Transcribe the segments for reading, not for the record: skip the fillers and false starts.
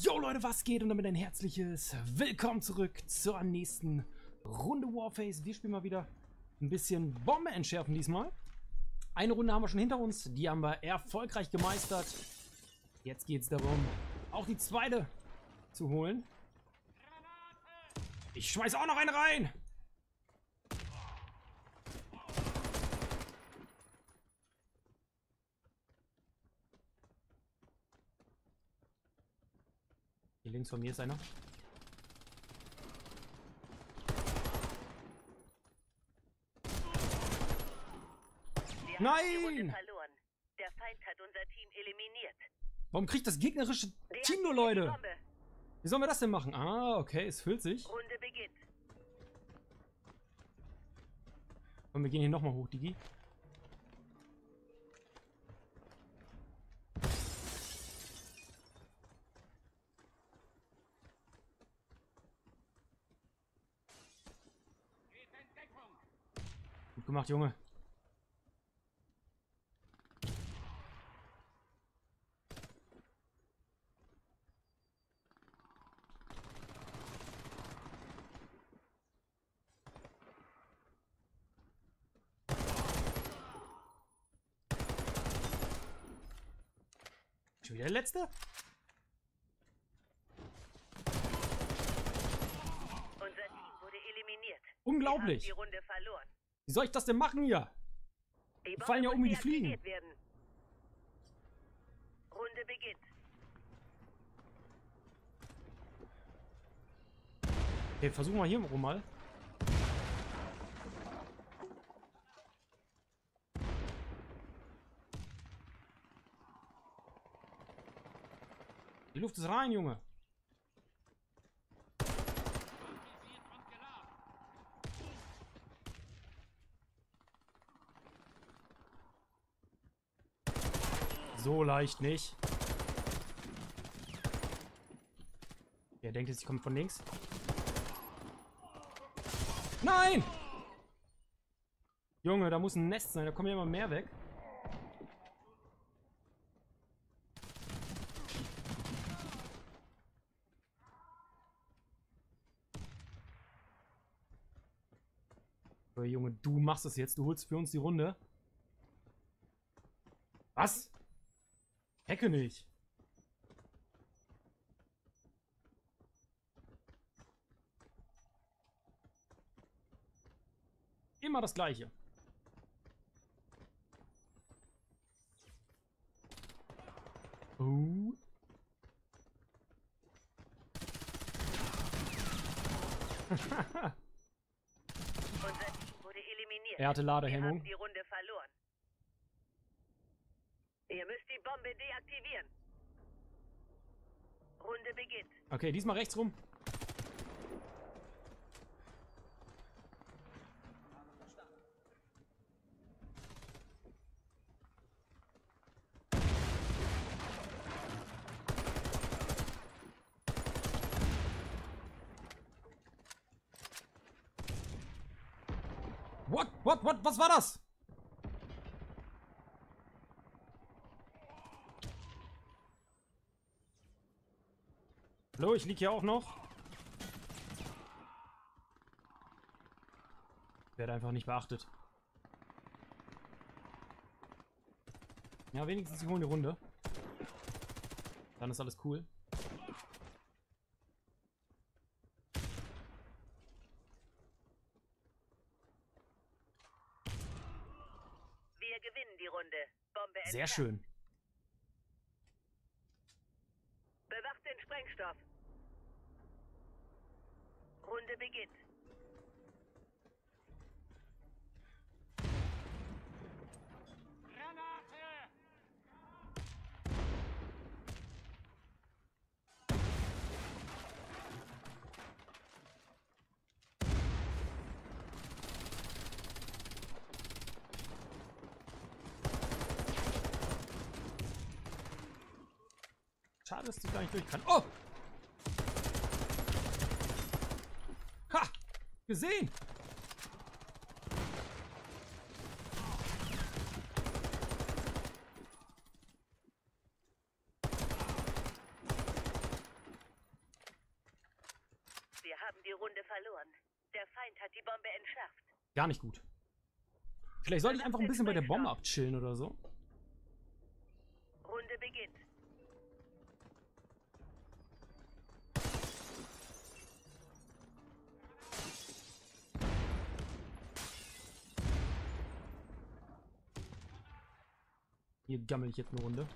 Yo Leute, was geht? Und damit ein herzliches Willkommen zurück zur nächsten Runde Warface. Wir spielen mal wieder ein bisschen Bombe entschärfen diesmal. Eine Runde haben wir schon hinter uns, die haben wir erfolgreich gemeistert. Jetzt geht es darum, auch die zweite zu holen. Ich schmeiß auch noch eine rein! Hier links von mir ist einer. Nein! Der Feind hat unser Team eliminiert. Warum kriegt das gegnerische Team nur Leute? Wie sollen wir das denn machen? Ah, okay, es füllt sich. Runde beginnt. Und wir gehen hier nochmal hoch, Digi. Gut gemacht, Junge. Schon wieder der Letzte? Unser Team wurde eliminiert. Unglaublich. Wir haben die Runde verloren. Wie soll ich das denn machen hier? Die fallen ja Bombe um wie die muss Fliegen. deaktiviert werden. Runde beginnt. Okay, versuchen wir hier rum mal. Die Luft ist rein, Junge. So leicht nicht. Der denkt jetzt, ich komme von links. Nein! Junge, da muss ein Nest sein. Da kommen ja immer mehr weg. So, Junge, du machst es jetzt. Du holst für uns die Runde. Was? Hecke nicht. Immer das Gleiche. Oh. Unser Team wurde eliminiert. Er hatte Wir Ladehemmung. haben die Runde verloren. Ihr müsst die Bombe deaktivieren. Runde beginnt. Okay, diesmal rechts rum. What? Was war das? Hallo, ich lieg hier auch noch. Werde einfach nicht beachtet. Ja, wenigstens sie holen die Runde. Dann ist alles cool. Wir gewinnen die Runde. Bombe Sehr entfernt. schön. Bewacht den Sprengstoff. Runde beginnt. Granate! Schade, dass die gar nicht durch kann. Oh! Ha! Gesehen! haben die Runde verloren. Der Feind hat die Bombe entschärft. Gar nicht gut. Vielleicht sollte ich einfach ein bisschen bei der Bombe abchillen oder so. Runde beginnt. Hier gammel ich jetzt eine Runde.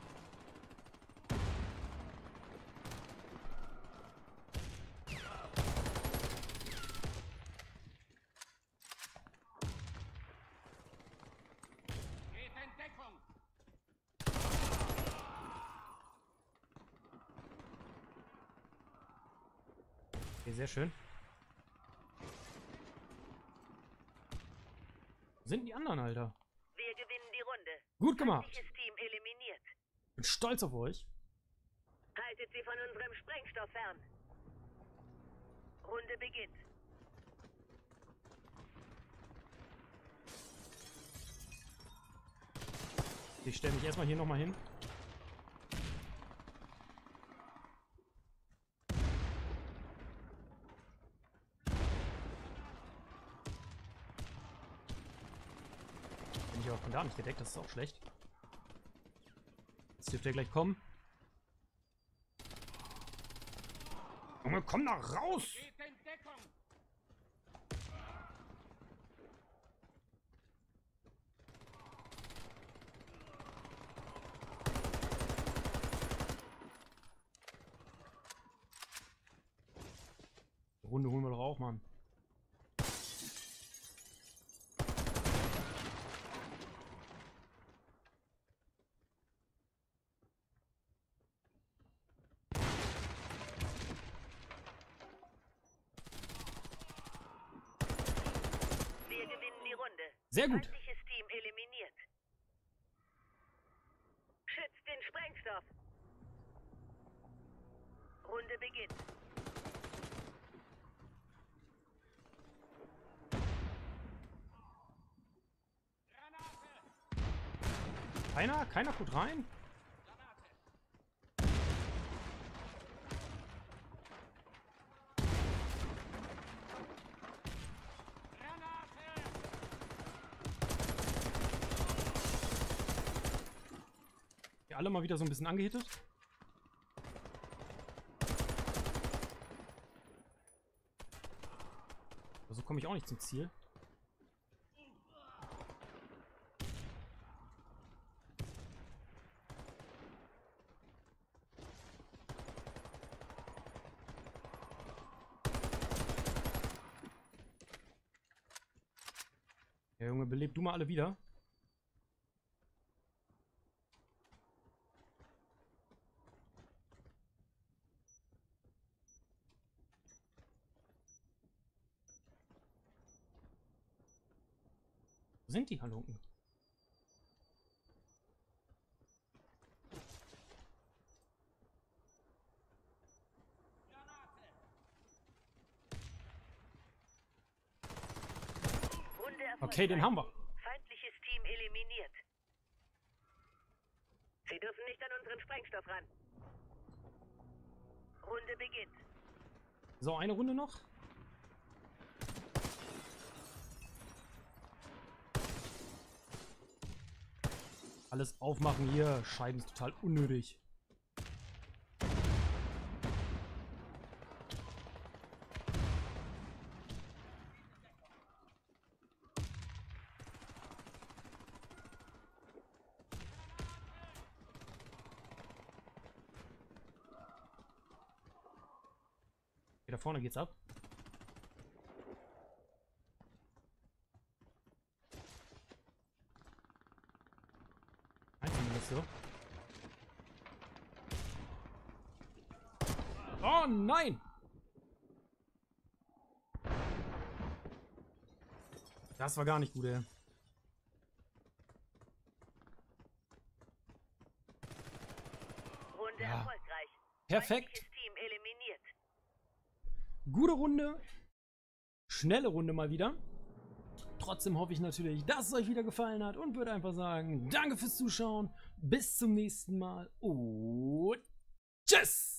Okay, sehr schön. Wo sind die anderen, Alter? Wir gewinnen die Runde. Gut gemacht. Feindliches Team eliminiert. Bin stolz auf euch. Haltet sie von unserem Sprengstoff fern. Runde beginnt. Ich stelle mich erstmal hier nochmal hin. Bin ich auch von da nicht gedeckt, das ist auch schlecht. Jetzt dürft ihr gleich kommen. Junge, komm da raus! Runde holen wir doch auch, Mann. Wir gewinnen die Runde. Sehr gut. Feindliches Team eliminiert. Schützt den Sprengstoff. Runde beginnt. Keiner guckt rein. Ja, alle mal wieder so ein bisschen angehittet. Aber so komme ich auch nicht zum Ziel. Ja, Junge, beleb du mal alle wieder. Wo sind die Halunken? Runde Okay, den haben wir. Feindliches Team eliminiert. Sie dürfen nicht an unseren Sprengstoff ran. Runde beginnt. So, eine Runde noch. Alles aufmachen hier. Scheiben ist total unnötig. Da vorne geht's ab. Zumindest so. Oh nein! Das war gar nicht gut, ey. Runde Ja. erfolgreich. Perfekt. Feindliches Team eliminiert. Gute Runde. Schnelle Runde mal wieder. Trotzdem hoffe ich natürlich, dass es euch wieder gefallen hat und würde einfach sagen, danke fürs Zuschauen. Bis zum nächsten Mal und tschüss!